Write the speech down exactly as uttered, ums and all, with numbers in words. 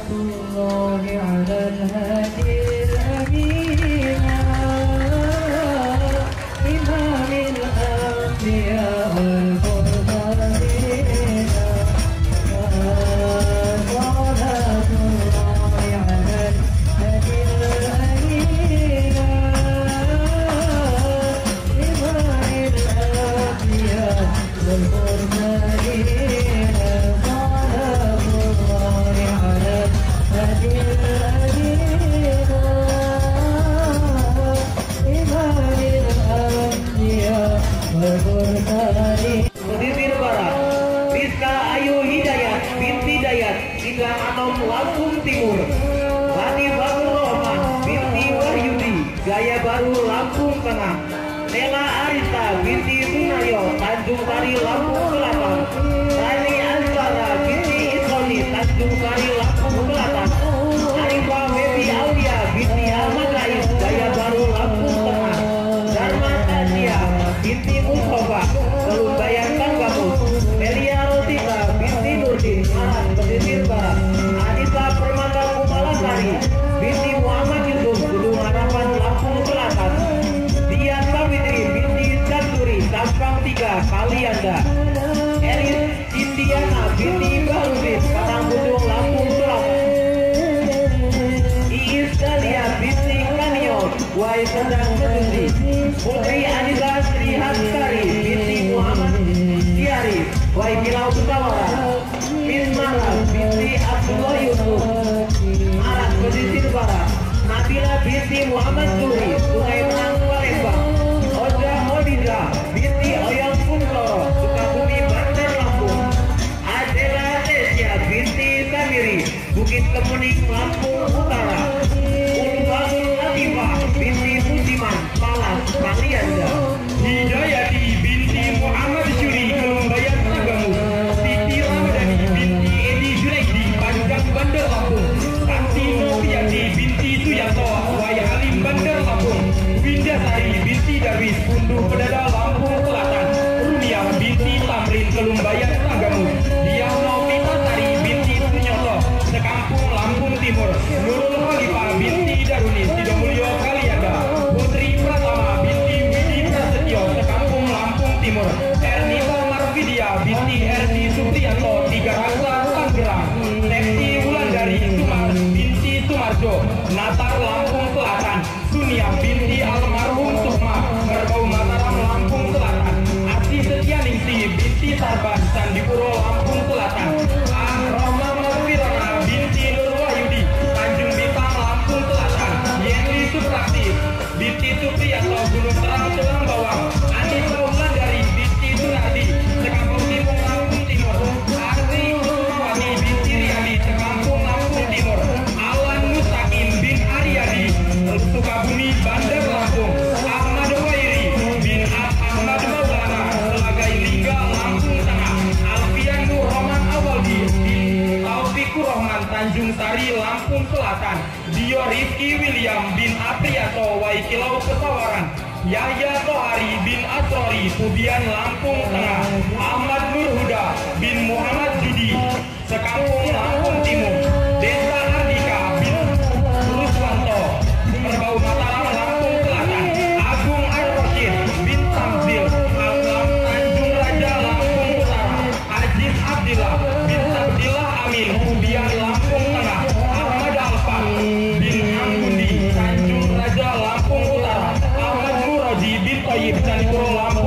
الله على الهادي الأمين إمام الأنبياء والمرسلين صلاة الله على الهادي الأمين إمام الأنبياء والمرسلين Pesisir Barat, Rizka Ayu Hidayat binti Dayat Sidang Anom Lampung Timur, Lani Baru Rohman binti Wahyudi Gaya Baru Lampung Tengah, Nela Arista binti Sunayo Tanjung Sari Lampung Selatan, Rani Ansara binti Isoni Tanjung Sari Lampung Selatan, Arifah Baby Aulia binti Ahmad Rais Gaya Baru Lampung Tengah, Dharma Tasya binti Mustafa Kelumbayan Tanggamus, Melia Rosita binti Nurdin Marat Pesisir Barat, Anissa Permata Kumalasari binti Muhammad Yusuf Gunung Harapan Lampung Selatan, Dian Savitri binti Canturi Sampang tiga Kalianda, Elis Indiana binti Baludin Patangbujung Lampung Selatan, Iis Dalia binti Kanio Wai Sedang Medusi, Putri Anissa Sri Haskari binti Muhammad Tiari Wai Kilau Kutawara, Mismara binti Abdullah Yusuf Marat Pesisir Barat, Nabila binti Muhammad Suri Sungai Menang Palembang, Oja Odindra binti Oyang Kuntoro Sukabumi Banten Lampung, Adela Tesya binti Samiri Bukit Kemuning Lampung Utara, Ulfanul Latifah binti Musiman Malas Kalianda, Hidayati binti Muhammad Syuri Kelumbayan Tanggamus, Siti Ramadhani binti Edi Junaidi Panjang Bandar Lampung, Santi Noviati binti Suyanto Wai Halim Bandar Lampung, Winda Sari binti Darwis Punduh Pedada Lampung Selatan, Runia binti Tamrin Kelumbayan Tanggamus, Diah Novita Sari binti Sunyoto Sekampung Lampung Timur, Nurul Khalifah binti Daruni Sidomulyo Kalianda, Putri Pratama binti Widi Prasetyo Sekampung Lampung Timur, Ernita Marvidia binti Erdi Supriyanto Tiga Rasa Tangerang, Nekti Wulandari Sumar binti Sumarjo Natar Lampung Selatan, Sunia binti almarhum Sukma Merbau Mataram Lampung Selatan, Ati Setianingsi binti Sarban Sandipuro Lampung Selatan, Ah Roma Mafirona binti Nur Wahyudi Tanjung Bintang Lampung Selatan, Yenli Suprakti binti Supriyanto Gunung Terang Tulang Bawang, Anissa Wulandari binti Sunardi Sekampung Timur Lampung Timur, Arti Kusumawati binti Riani Sekampung Lampung Timur, Alan Mustaqim bin Aryadi Sukabumi Bandar Lampung, Ahmad Wairi bin Ahmad Maulana Selagai Lingga Lampung Tengah, Alfian Nur Rahman Awaldi bin Taufikur Rahman Tanjung Sari Lampung Selatan, Dio Rizky William bin Apriyato Wai Kilau Pesawaran, Yahya Tohari bin Asrori Pubian Lampung Tengah, Ahmad Nur Huda bin Muhammad Judi Sekampung Lampung Timur, Desa Ardika bin Ruswanto Merbau Mataram Lampung Selatan, Agung Ar-Rasyid bin Tamzil Aslam Tanjung Raja Lampung Utara, Aziz Abdillah bin Abdillah Amin Pubian Lampung Tengah, Ahmad Alfa bin Ambundi Tanjung Raja Lampung Utara, Ahmad Muraji bin Toyib Candipuro Lampung